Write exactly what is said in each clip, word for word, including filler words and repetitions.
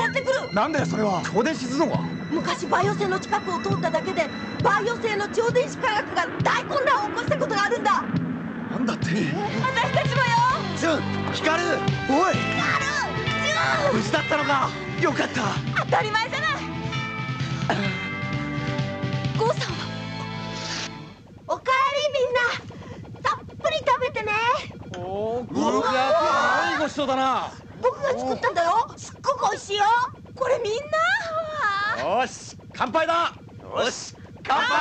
やってくる。 なんだよそれは。超電子頭脳は昔バイオ星の近くを通っただけでバイオ星の超電子科学が大混乱を起こしたことがあるんだ。 なんだって。 私たちもよ。 ジュン、光る。おい光る、ジュン。 無事だったのか。よかった。 当たり前じゃない。ゴーさんはおかえり。みんなたっぷり食べてね。 おお、これはすごいごちそうだな。 僕が作ったんだよ。すっごく美味しいよ。これみんな。 よし、乾杯だ。よし、乾杯。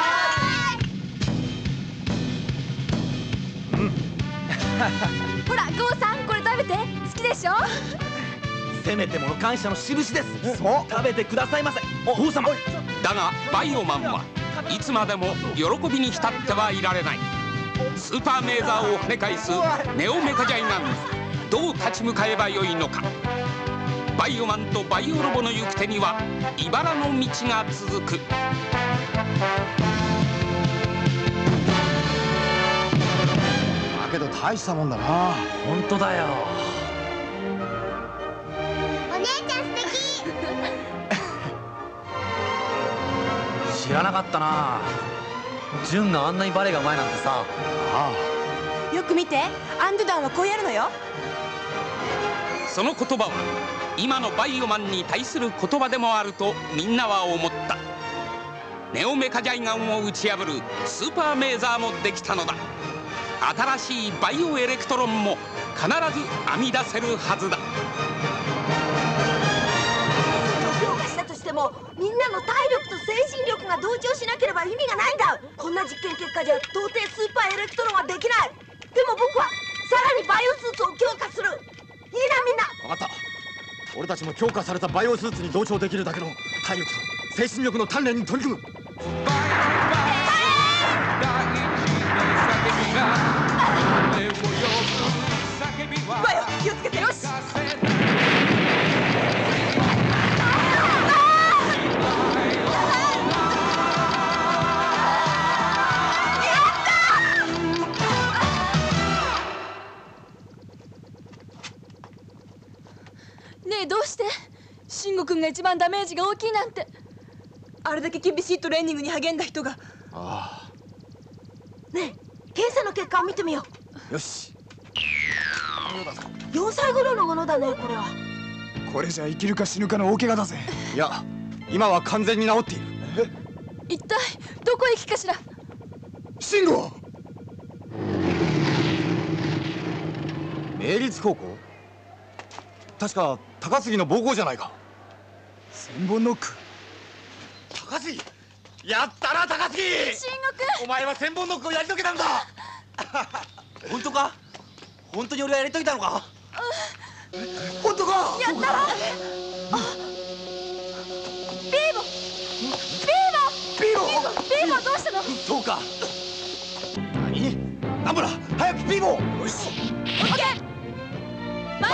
ほら、ゴーさん、これ食べて。好きでしょ。 せめてもの感謝の印です。そう、食べてくださいませ。王様。 だがバイオマンはいつまでも喜びに浸ってはいられない。スーパーメーザーを跳ね返すネオメカジャイガン、どう立ち向かえばよいのか。バイオマンとバイオロボの行く手には茨の道が続く。 だけど大したもんだな。本当だよ。 お姉ちゃん素敵。 知らなかったな。ジュンがあんなにバレエがうまいなんてさ。ああ、よく見て、アンドゥダンはこうやるのよ。 その言葉は今のバイオマンに対する言葉でもあるとみんなは思った。ネオメカジャイガンを打ち破るスーパーメーザーもできたのだ。新しいバイオエレクトロンも必ず編み出せるはずだ。 強化したとしてもみんなの体力と精神力が同調しなければ意味がないんだ。こんな実験結果じゃ到底スーパーエレクトロンはできない。でも僕はさらにバイオスーツを強化する。いいなみんな。 分かった。俺たちも強化されたバイオスーツに同調できるだけの体力と精神力の鍛錬に取り組む。 バイオ気をつけて。よし。 ねえ、どうして慎吾君が一番ダメージが大きいなんて。 あれだけ厳しいトレーニングに励んだ人が。 ああ。 ねえ、検査の結果を見てみよう。よし。 よんさい頃のものだね、これは。 これじゃ生きるか死ぬかの大怪我だぜ。いや、今は完全に治っている。 え、一体どこへ行きかしら。 慎吾。明律高校。確か高杉の母校じゃないか。千本ノック。高杉、やったな高杉。 慎吾君、 お前は千本ノックをやり遂げたんだ。本当か。本当に俺がやり遂げたのか。本当か。 やったわ。ビーボビーボビーボビーボどうしたの。 そうか。何。ナムラ、早くビーボ。よし。 オッケー。バイ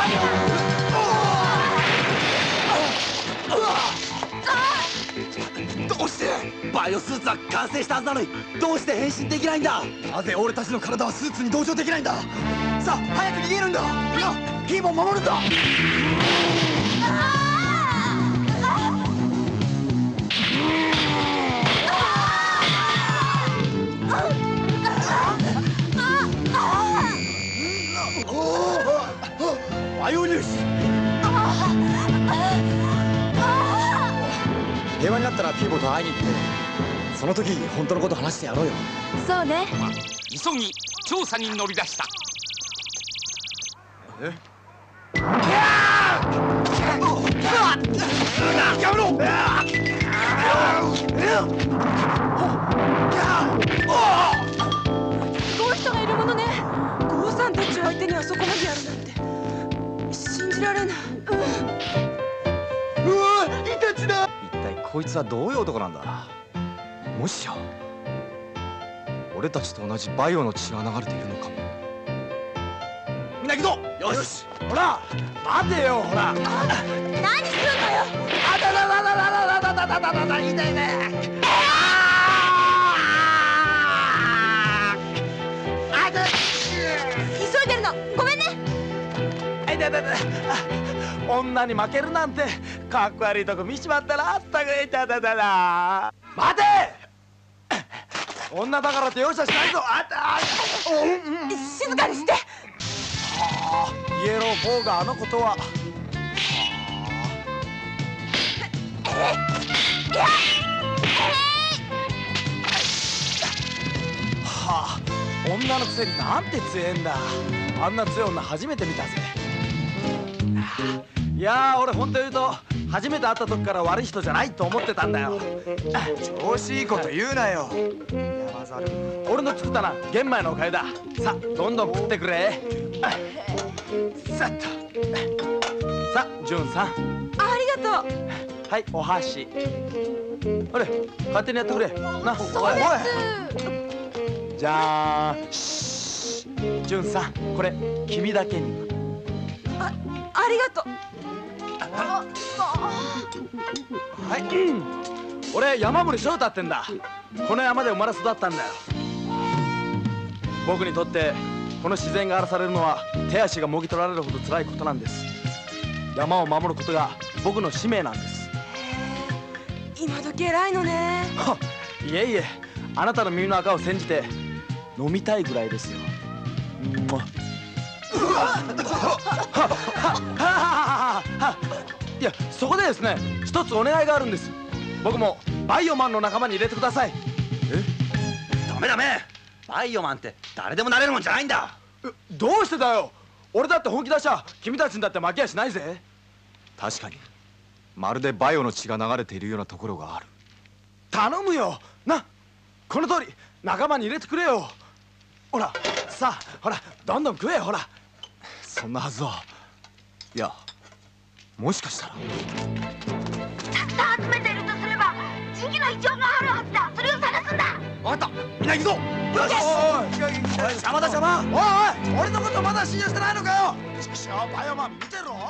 オ。どうしてバイオスーツは完成したはずなのにどうして変身できないんだ。なぜ俺たちの体はスーツに同調できないんだ。さあ早く逃げるんだ。みんなヒーボを守るんだ。バイオ粒子。平和になったらピーボと会いに行ってその時本当のこと話してやろうよ。 そうね。 急ぎ調査に乗り出した。 え？やめろ！ すごい人がいるものね。ゴーさんたちを相手にはそこまでやるなんて信じられない。 うわ、イタチだ。一体こいつはどういう男なんだ。もしや俺たちと同じバイオの血が流れているのかも。みんな行くぞ。よし。ほら待てよ。ほら何するのよ。 あだだだだだだだだだだだ。痛いね。あだ。 急いでるの。ごめんね。 あいだだだ。女に負けるなんてかっこ悪いとこ見しまったな。あったくれちゃっただな。待て。女だからって容赦しないぞ。あった静かにして。 イエローフォーがあのことは。はあ、女のくせになんて強えんだ。あんな強い女初めて見たぜ。いやー、俺本当言うと初めて会った時から悪い人じゃないと思ってたんだよ。調子いいこと言うなよ。山猿、俺の作ったな玄米のおかゆだ。さあどんどん食ってくれ。さっと。さあ純さん、 ありがとう。 はい、お箸。あれ、勝手にやってくれな。 そうです。 じゃーん。しー、純さん、これ君だけに。 あ、ありがとう。 はい、うん、俺山森翔太ってんだ。この山で生まれ育ったんだよ。僕にとってこの自然が荒らされるのは手足がもぎ取られるほど辛いことなんです。山を守ることが僕の使命なんです。 今時偉いのね。 いえいえ、あなたの耳の赤を煎じて飲みたいぐらいですよ。いや、そこでですね、一つお願いがあるんです。僕もバイオマンの仲間に入れてください。 え？ダメダメ。バイオマンって誰でもなれるもんじゃないんだ。 どうしてだよ。俺だって本気出しゃ君たちにだって負けやしないぜ。 確かにまるでバイオの血が流れているようなところがある。 頼むよな、この通り仲間に入れてくれよ。ほらさあ、ほらどんどん食えよ。ほら、 そんなはずは。いや、もしかしたらたくさん集めているとすれば神器の異常があるはずだ。それを探すんだ。 分かった、みんな行くぞ。よし。 おい、邪魔だ邪魔。おいおい、俺のことまだ信用してないのかよ。ちくしょう、バイオマン見てろ。